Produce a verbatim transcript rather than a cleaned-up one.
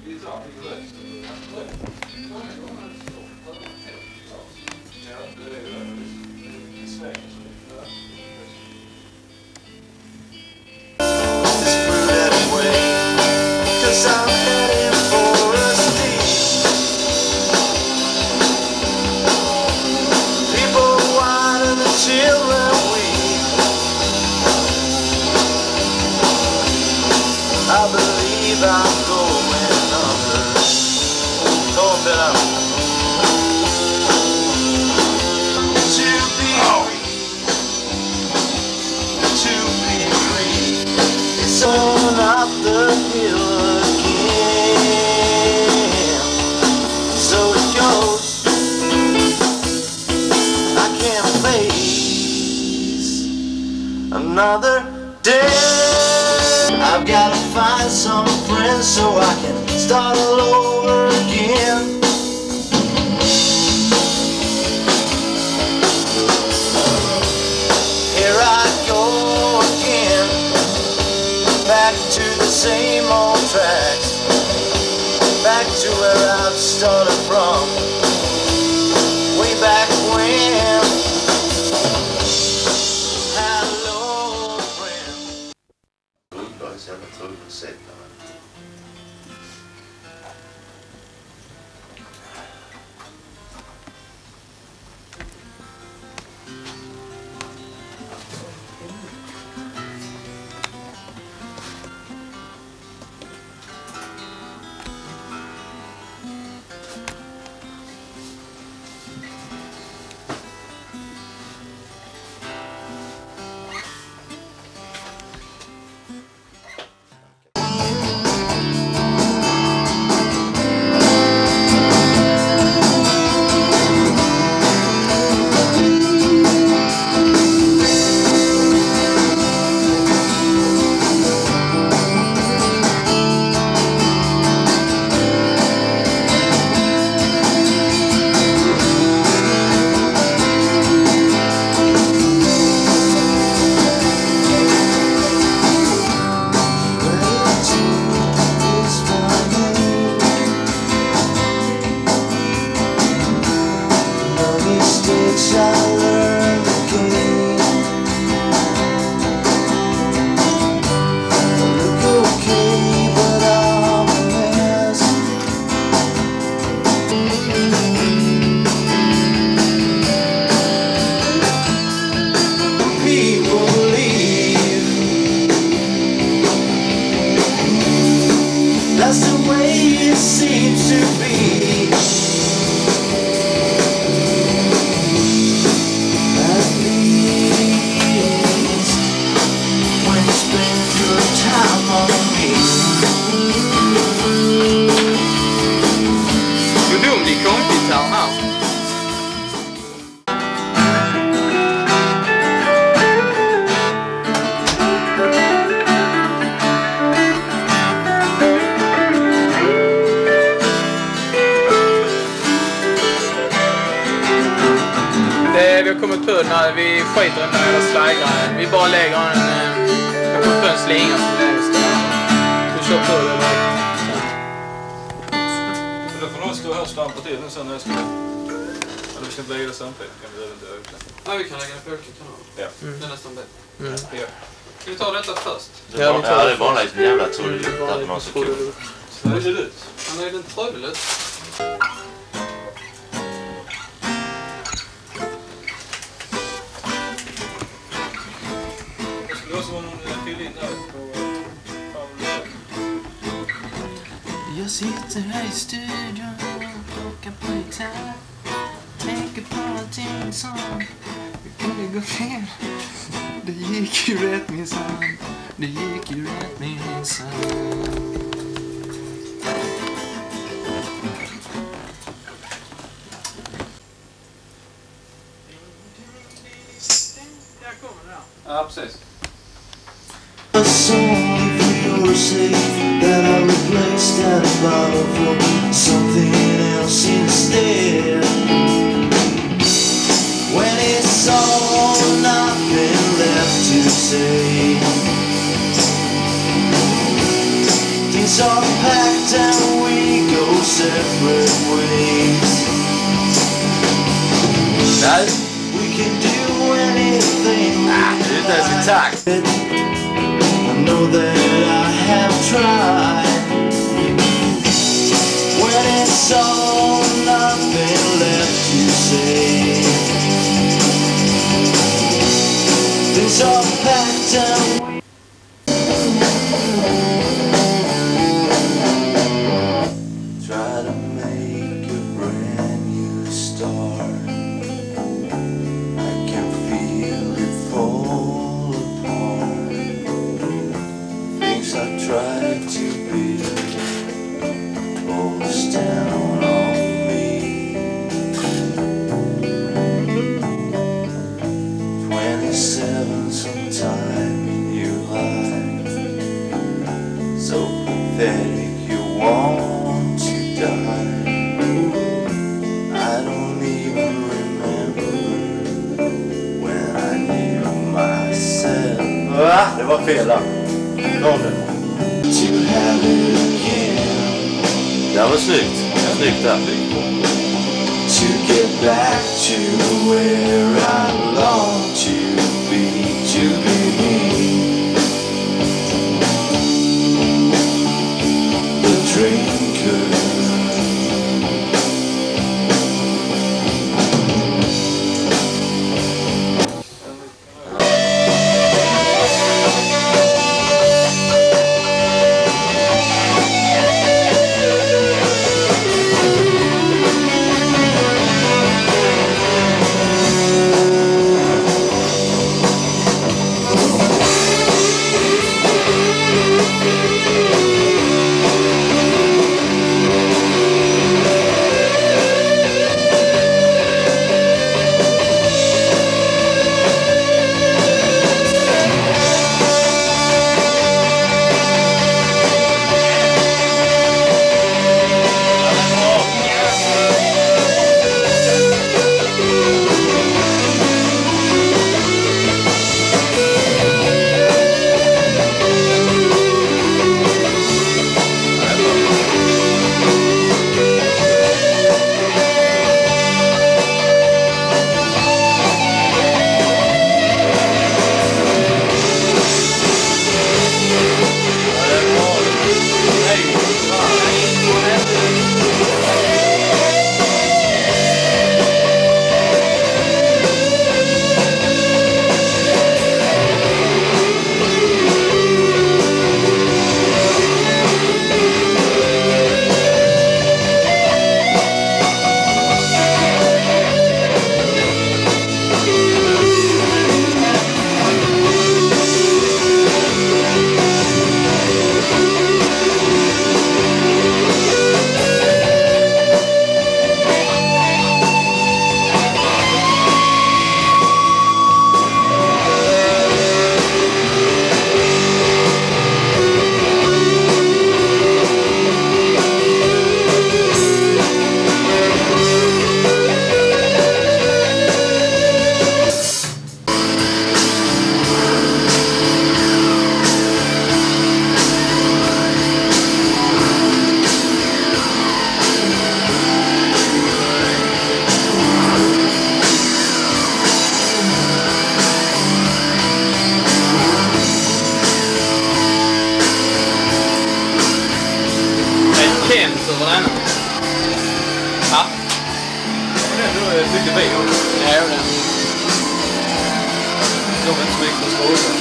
I believe I'm going under. Told him that I'm to be free, to be free. It's on up the hill again. So it goes. I can't face another day. I've gotta find some friends so I can start all over again. Here I go again, back to the same old tracks, back to where I've started from, way back when. Hello, friend. Jävla trubbigt sätt. That's the way it seems to be. At least when you spend your time on me. Hur dum gick kompgitarren här? Vi har kommit på när vi skiter den där slagaren. Vi bara lägger en, jag kommer på en slinga som längst där. Du kör på det direkt. Då får någon stå här och stampa till den sen när jag ska... Eller vi ska inte lägga det samtidigt. Kan vi inte öka. Ja, vi kan lägga det på olika kanaler. Ja. Mm. Det är nästan bättre. Mm. Ja. Ska vi ta detta först? Det är bara, ja, det är bara en jävla trudelutt där på någon sekund. Trudelutt? Han är en trudelutt. Det var som om någon fyllde in där på... Jag sitter här i studion och plockar på gitarr. Tänker på någonting som kunde gå fel. Det gick ju rätt minsann. Det gick ju rätt minsann. Där kommer det. Ja, precis. A song for your sake that I replaced that bottle for something else instead. When it's all nothing left to say, things are packed and we separate ways. Nej. We can do anything. Ah, det är inte ens i takt. I know that I have tried. When it's all nothing left to say, things are packed and try to make a brand new start. I can feel it fall apart. Things I tried to build falls down on me. Twenty-seven sometime in your life, so pathetic you want to die. I don't even remember when I knew myself. Ah, det var fel där. To have it again. Det var snyggt. Snyggt där. To get back to where I long to be, to be me. The drinker. Ja. Det är ändå mycket bil. Ja, det är det. De är inte så mycket att skåda.